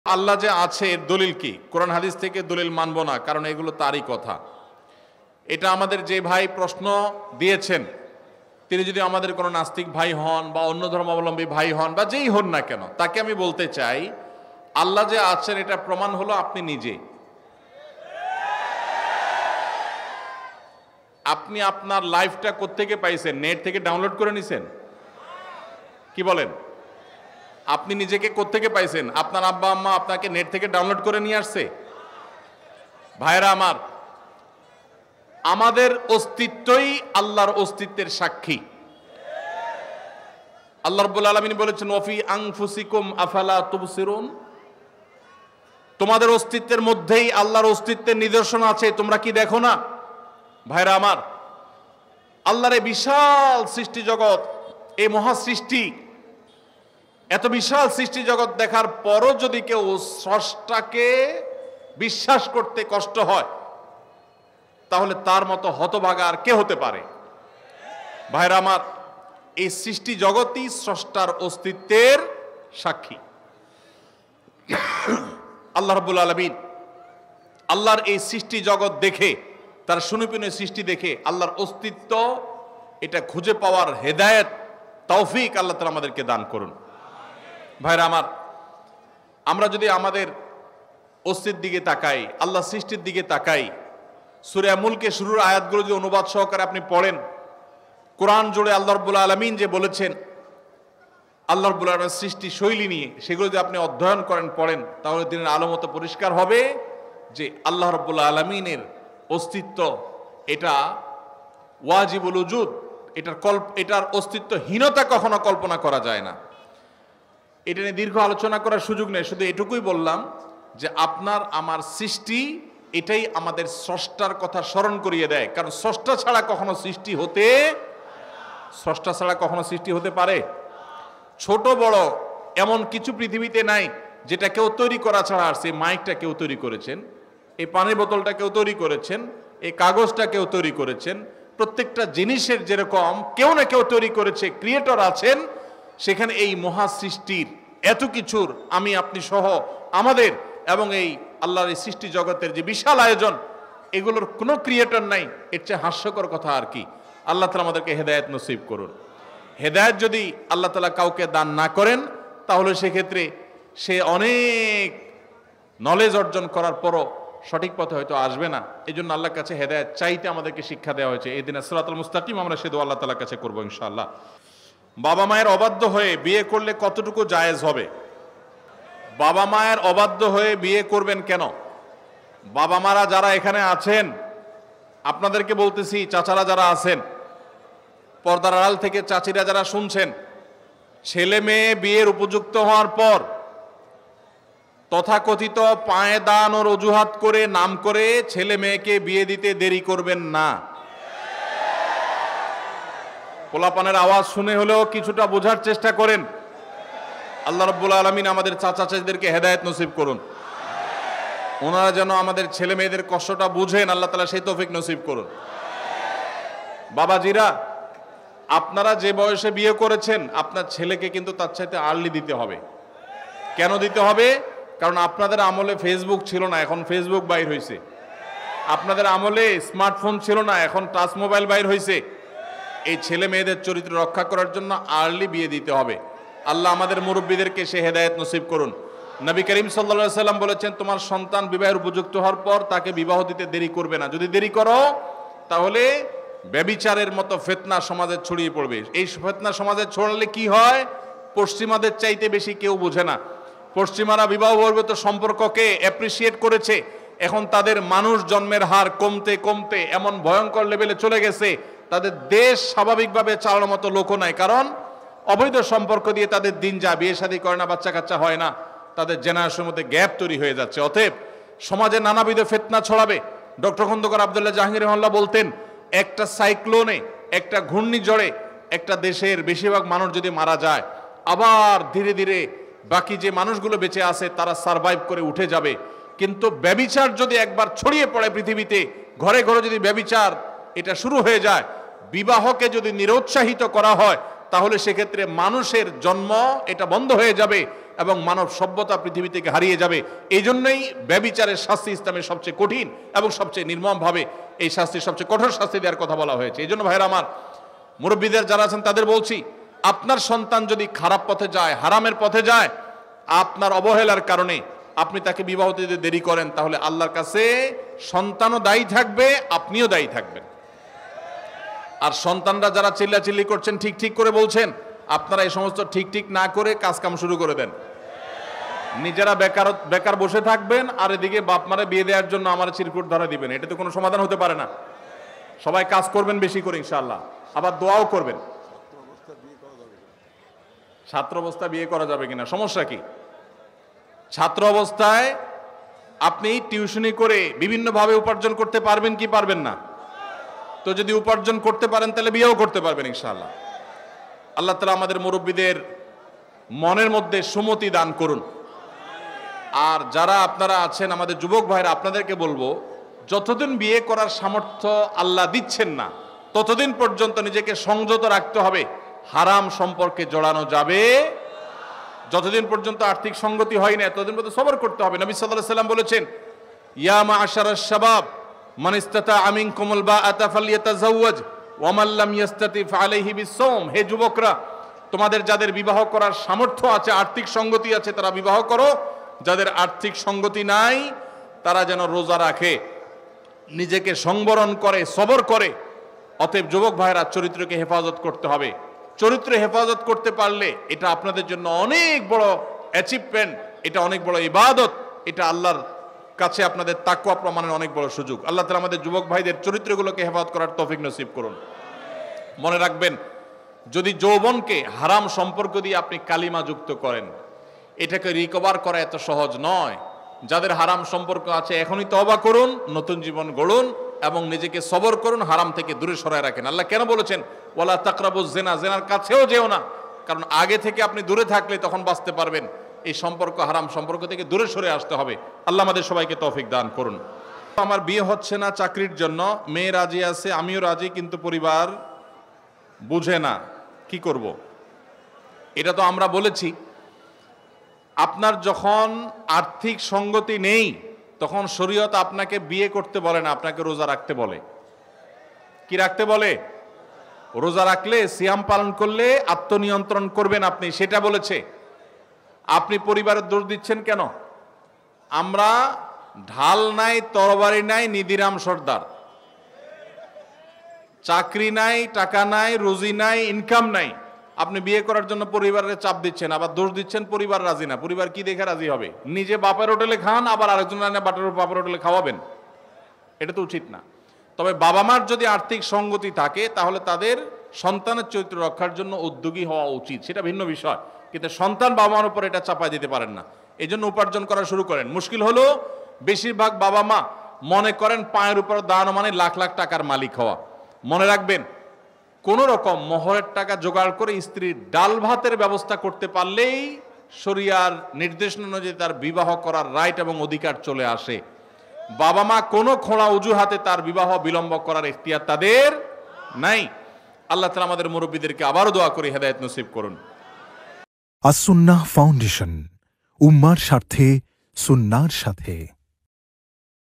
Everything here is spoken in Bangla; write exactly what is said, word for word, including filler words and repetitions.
আল্লাহ যে আছে এর দলিল কি? কোরআন হাদিস থেকে দলিল মানব না, কারণ এগুলো তারই কথা। এটা আমাদের যে ভাই প্রশ্ন দিয়েছেন, তিনি যদি আমাদের কোনো নাস্তিক ভাই হন বা অন্য ধর্মাবলম্বী ভাই হন বা যেই হন না কেন, তাকে আমি বলতে চাই, আল্লাহ যে আছেন এটা প্রমাণ হলো আপনি নিজে। আপনি আপনার লাইফটা কোত্থেকে পাইছেন? নেট থেকে ডাউনলোড করে নিছেন? কি বলেন? আপনি নিজেকে কোত্থেকে পাইছেন? আপনার আব্বা আম্মা আপনাকে নেট থেকে ডাউনলোড করে নিয়ে আসছে? ভাইরা আমার, আমাদের অস্তিত্বই আল্লাহর অস্তিত্বের সাক্ষী। আল্লাহ রাব্বুল আলামিন বলেছেন, ওয়াফি আনফুসিকুম আফালা তুবসিরুন, তোমাদের অস্তিত্বের মধ্যেই আল্লাহর অস্তিত্বের নিদর্শন আছে, তোমরা কি দেখো না? ভাইরা আমার, আল্লাহর এই বিশাল সৃষ্টি জগৎ, এই মহা সৃষ্টি, এত বিশাল সৃষ্টি জগৎ দেখার পরও যদি কেউ স্রষ্টাকে বিশ্বাস করতে কষ্ট হয়, তাহলে তার মতো হতভাগা আর কে হতে পারে? ভাইরা আমার, এই সৃষ্টি জগৎই স্রষ্টার অস্তিত্বের সাক্ষী। আল্লাহ রাব্বুল আলামিন আল্লাহর এই সৃষ্টি জগৎ দেখে, তার সুনিপুণ সৃষ্টি দেখে আল্লাহর অস্তিত্ব এটা খুঁজে পাওয়ার হেদায়েত, তৌফিক আল্লাহ তাআলা আমাদেরকে দান করুন। ভাইরা আমার, আমরা যদি আমাদের অস্তিত্বের দিকে তাকাই, আল্লাহ সৃষ্টির দিকে তাকাই, সূরা মুলকে শুরুর আয়াতগুলো যদি অনুবাদ সহকারে আপনি পড়েন, কোরআন জুড়ে আল্লাহ রাব্বুল আলামিন যে বলেছেন আল্লাহ রাব্বুল আলামিনের সৃষ্টি শৈলী নিয়ে, সেগুলো যদি আপনি অধ্যয়ন করেন, পড়েন, তাহলে দিনের আলো মতো পরিষ্কার হবে যে আল্লাহ রাব্বুল আলামিনের অস্তিত্ব এটা ওয়াজিবুল উজুদ, এটার কল্প এটার অস্তিত্বহীনতা কখনো কল্পনা করা যায় না। এটা নিয়ে দীর্ঘ আলোচনা করার সুযোগ নেই, শুধু এটুকুই বললাম যে আপনার আমার সৃষ্টি এটাই আমাদের স্রষ্টার কথা স্মরণ করিয়ে দেয়, কারণ স্রষ্টা ছাড়া কখনো সৃষ্টি হতে স্রষ্টা ছাড়া কখনো সৃষ্টি হতে পারে? ছোট বড় এমন কিছু পৃথিবীতে নাই যেটা কেউ তৈরি করা ছাড়া আসছে। মাইকটা কেউ তৈরি করেছেন, এই পানির বোতলটা কেউ তৈরি করেছেন, এই কাগজটা কেউ তৈরি করেছেন। প্রত্যেকটা জিনিসের যেরকম কেউ না কেউ তৈরি করেছে, ক্রিয়েটর আছেন, সেখানে এই মহা সৃষ্টির এত কিছুর আমি আপনি সহ আমাদের এবং এই আল্লাহর এই সৃষ্টি জগতের যে বিশাল আয়োজন, এগুলোর কোনো ক্রিয়েটর নাই। এর চেয়ে হাস্যকর কথা আর কি? আল্লাহ তাআলা আমাদেরকে হেদায়েত নসিব করুন। হেদায়েত যদি আল্লাহ তাআলা কাউকে দান না করেন, তাহলে সেক্ষেত্রে সে অনেক নলেজ অর্জন করার পরও সঠিক পথে হয়তো আসবে না। এই জন্য আল্লাহর কাছে হেদায়েত চাইতে আমাদেরকে শিক্ষা দেওয়া হয়েছে। এই দিন সিরাতুল মুস্তাকিম আমরা সে দোয়া আল্লাহ তাআলার কাছে করবো ইনশাআল্লাহ। বাবা মায়ের অবাধ্য হয়ে বিয়ে করলে কতটুকু জায়েজ হবে? বাবা মায়ের অবাধ্য হয়ে বিয়ে করবেন কেন? বাবা মারা যারা এখানে আছেন, আপনাদেরকে বলতেছি, চাচারা যারা আছেন, পর্দার আড়াল থেকে চাচিরা যারা শুনছেন, ছেলে মেয়ে বিয়ের উপযুক্ত হওয়ার পর তথাকথিত পায়ে দান ও অজুহাত করে নাম করে ছেলে মেয়েকে বিয়ে দিতে দেরি করবেন না। পোলাপানের আওয়াজ শুনে হলেও কিছুটা বোঝার চেষ্টা করেন। আল্লাহ রাব্বুল আলামিন আমাদের চাচা চাচিদেরকে হেদায়েত নসিব করুন, ওনারা যেন আমাদের ছেলে মেয়েদের কষ্টটা বুঝেন, আল্লাহ তাআলা সেই তৌফিক নসিব করুন। বাবাজিরা, আপনারা যে বয়সে বিয়ে করেছেন, আপনার ছেলেকে কিন্তু তার চাইতে আর্লি দিতে হবে। কেন দিতে হবে? কারণ আপনাদের আমলে ফেসবুক ছিল না, এখন ফেসবুক বাইর হয়েছে। আপনাদের আমলে স্মার্টফোন ছিল না, এখন টাচ মোবাইল বাইর হয়েছে। এই ছেলে মেয়েদের চরিত্র রক্ষা করার জন্য আর্লি বিয়ে দিতে হবে। আল্লাহ আমাদের মুরব্বীদেরকে সে হেদায়েত নসিব করুন। নবী করিম সাল্লাল্লাহু আলাইহি সাল্লাম বলেছেন, তোমার সন্তান বিবাহের উপযুক্ত হওয়ার পর তাকে বিবাহ দিতে দেরি করবে না। যদি দেরি করো, তাহলে ব্যভিচারের মতো ফিতনা সমাজে ছড়িয়ে পড়বে। এই ফিতনা সমাজে ছড়ালে কি হয়? পশ্চিমাদের চাইতে বেশি কেউ বোঝে না। পশ্চিমারা বিবাহ বহির্ভূত সম্পর্ককে অ্যাপ্রিসিয়েট করেছে, এখন তাদের মানুষ জন্মের হার কমতে কমতে এমন ভয়ঙ্কর লেভেলে চলে গেছে, তাদের দেশ স্বাভাবিকভাবে চালানোর মতো লোকও নাই। কারণ অবৈধ সম্পর্ক দিয়ে তাদের দিন যা, বিয়ে শাদী করে না, বাচ্চা কাচ্চা হয় না, তাদের জেনারেশনের মধ্যে গ্যাপ তৈরি হয়ে যাচ্ছে। অতএব সমাজে নানাবিধ ফিতনা ছড়াবে। ডক্টর খন্দকার আব্দুল্লাহ জাহাঙ্গীর রহমাতুল্লাহ বলতেন, একটা সাইক্লোনে, একটা ঘূর্ণিঝড়ে একটা দেশের বেশিরভাগ মানুষ যদি মারা যায়, আবার ধীরে ধীরে বাকি যে মানুষগুলো বেঁচে আছে তারা সারভাইভ করে উঠে যাবে। কিন্তু ব্যভিচার যদি একবার ছড়িয়ে পড়ে পৃথিবীতে, ঘরে ঘরে যদি ব্যভিচার এটা শুরু হয়ে যায়, বিবাহকে যদি নিরুৎসাহিত করা হয়, তাহলে সেক্ষেত্রে মানুষের জন্ম এটা বন্ধ হয়ে যাবে এবং মানব সভ্যতা পৃথিবী থেকে হারিয়ে যাবে। এই জন্যই ব্যভিচারের শাস্তি ইসলামের সবচেয়ে কঠিন এবং সবচেয়ে নির্মমভাবে এই শাস্তির সবচেয়ে কঠোর শাস্তি দেওয়ার কথা বলা হয়েছে। এই জন্য ভাইরা আমার, মুরব্বীদের যারা আছেন তাদের বলছি, আপনার সন্তান যদি খারাপ পথে যায়, হারামের পথে যায়, আপনার অবহেলার কারণে আপনি তাকে বিবাহ দিতে দেরি করেন, তাহলে আল্লাহর কাছে সন্তানও দায়ী থাকবে, আপনিও দায়ী থাকবেন। আর সন্তানরা যারা চিল্লাচিল্লি করছেন, ঠিক ঠিক করে বলছেন, আপনারা এই সমস্ত ঠিক ঠিক না করে কাজ কাম শুরু করে দেন। নিজেরা বেকার বেকার বসে থাকবেন, আর এদিকে বাপ মারে বিয়ে দেওয়ার জন্য আমার চিরকুট ধরা দিবেন। এটা তো কোনো সমাধান হতে পারে না। সবাই কাজ করবেন বেশি করে ইনশাআল্লাহ, আবার দোয়াও করবেন। ছাত্র অবস্থা বিয়ে করা যাবে কিনা, সমস্যা কি? ছাত্র অবস্থায় আপনি টিউশনি করে বিভিন্নভাবে উপার্জন করতে পারবেন কি পারবেন না? তো যদি উপার্জন করতে পারেন তাহলে বিয়েও করতে পারবেন ইনশাআল্লাহ। আল্লাহ তাআলা আমাদের মুরব্বীদের মনের মধ্যে সুমতি দান করুন। আর যারা আপনারা আছেন আমাদের যুবক ভাইরা, আপনাদেরকে বলবো, যতদিন বিয়ে করার সামর্থ্য আল্লাহ দিচ্ছেন না, ততদিন পর্যন্ত নিজেকে সংযত রাখতে হবে। হারাম সম্পর্কে জড়ানো যাবে, যতদিন পর্যন্ত আর্থিক সঙ্গতি হয় না ততদিন পর্যন্ত সবর করতে হবে। নবী সাল্লাল্লাহু আলাইহি ওয়াসাল্লাম বলেছেন, ইয়া মা'আশারাশ শাবাব মান ইসতাতাআ মিনকুমুল বাআতা ফালইয়াতাযাওয়াজ ওয়া মান লাম ইসতাতি ফাআলাইহি বিস-সাওম। হে যুবকরা, তোমাদের যাদের বিবাহ করার সামর্থ্য আছে, আর্থিক সঙ্গতি আছে, তারা বিবাহ করো। যাদের আর্থিক সঙ্গতি নাই তারা যেন রোজা রাখে, নিজেকে সংবরণ করে, সবর করে। অতএব যুবক ভাইরা, চরিত্রকে হেফাজত করতে হবে। চরিত্র হেফাজত করতে পারলে এটা আপনাদের জন্য অনেক বড় অ্যাচিভমেন্ট, এটা অনেক বড় ইবাদত, এটা আল্লাহর কাছে আপনাদের তাকওয়া প্রমাণের অনেক বড় সুযোগ। আল্লাহ তাআলা আমাদের যুবক ভাইদের চরিত্রগুলোকে হেফাজত করার তৌফিক নসিব করুন। মনে রাখবেন, যদি যৌবনকে হারাম সম্পর্ক দিয়ে আপনি কালিমা যুক্ত করেন, এটাকে রিকভার করা এত সহজ নয়। যাদের হারাম সম্পর্ক আছে এখনই তওবা করুন, নতুন জীবন গড়ুন এবং নিজেকে সবর করুন, হারাম থেকে দূরে সরায় রাখেন। আল্লাহ কেন বলেছেন ওয়ালা তাকরাবুজ জিনা, জিনার কাছেও যেও না? কারণ আগে থেকে আপনি দূরে থাকলে তখন বাঁচতে পারবেন। এই সম্পর্ক, হারাম সম্পর্ক থেকে দূরে সরে আসতে হবে। আল্লাহ আমাদের সবাইকে তৌফিক দান করুন। আমার বিয়ে হচ্ছে না চাকরির জন্য, মেয়ে রাজি আছে, আমিও রাজি, কিন্তু পরিবার বুঝে না, কি করব? এটা তো আমরা বলেছি, আপনার যখন আর্থিক সঙ্গতি নেই তখন শরীয়ত আপনাকে বিয়ে করতে বলে না, আপনাকে রোজা রাখতে বলে। কি রাখতে বলে? রোজা রাখলে, সিয়াম পালন করলে আত্মনিয়ন্ত্রণ করবেন আপনি, সেটা বলেছে। আপনি পরিবারের দোষ দিচ্ছেন কেন? আমরা ঢাল নাই, তরবারি নাই, নিদিরাম সর্দার। চাকরি নাই, টাকা নাই, রুজি নাই, ইনকাম নাই, আপনি বিয়ে করার জন্য পরিবারের চাপ দিচ্ছেন, আবার দোষ দিচ্ছেন পরিবার রাজি না। পরিবার কি দেখে রাজি হবে? নিজে বাপের হোটেলে খান, আবার আরেকজন বাপের হোটেলে খাওয়াবেন, এটা তো উচিত না। তবে বাবা মার যদি আর্থিক সঙ্গতি থাকে তাহলে তাদের সন্তানের চরিত্র রক্ষার জন্য উদ্যোগী হওয়া উচিত, সেটা ভিন্ন বিষয়। কিন্তু সন্তান বাবা মার উপর এটা চাপায় দিতে পারেন না। এই জন্য উপার্জন করা শুরু করেন। মুশকিল হলো বেশিরভাগ বাবা মা মনে করেন পায়ের উপর দাঁড়ানো মানে লাখ লাখ টাকার মালিক হওয়া। মনে রাখবেন, কোন রকম মোহরের টাকা জোগাড় করে স্ত্রীর ডাল ভাতের ব্যবস্থা করতে পারলেই শরিয়ার নির্দেশনা অনুযায়ী তার বিবাহ করার রাইট এবং অধিকার চলে আসে। বাবা মা কোনো খোঁড়া অজুহাতে তার বিবাহ বিলম্ব করার ইখতিয়ার তাদের নাই। আল্লাহ তাআলা আমাদের মুরব্বীদেরকে আবারও দোয়া করে হেদায়েত নসিব করুন। আস-সুন্নাহ ফাউন্ডেশন, উম্মার স্বার্থে সুন্নাহর সাথে।